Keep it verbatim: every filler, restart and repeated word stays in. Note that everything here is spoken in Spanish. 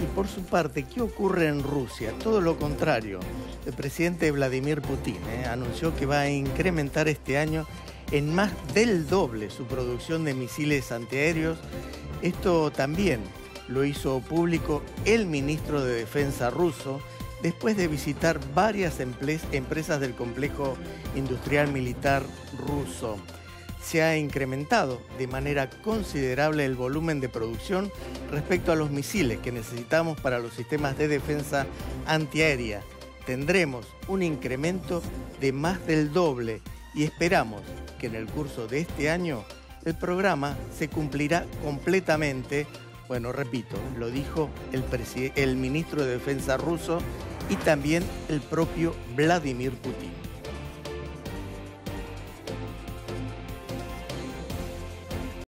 Y por su parte, ¿qué ocurre en Rusia? Todo lo contrario. El presidente Vladimir Putin eh, anunció que va a incrementar este año en más del doble su producción de misiles antiaéreos. Esto también lo hizo público el ministro de Defensa ruso después de visitar varias empresas del complejo industrial militar ruso. Se ha incrementado de manera considerable el volumen de producción respecto a los misiles que necesitamos para los sistemas de defensa antiaérea. Tendremos un incremento de más del doble y esperamos que en el curso de este año el programa se cumplirá completamente. Bueno, repito, lo dijo el, el ministro de Defensa ruso y también el propio Vladimir Putin.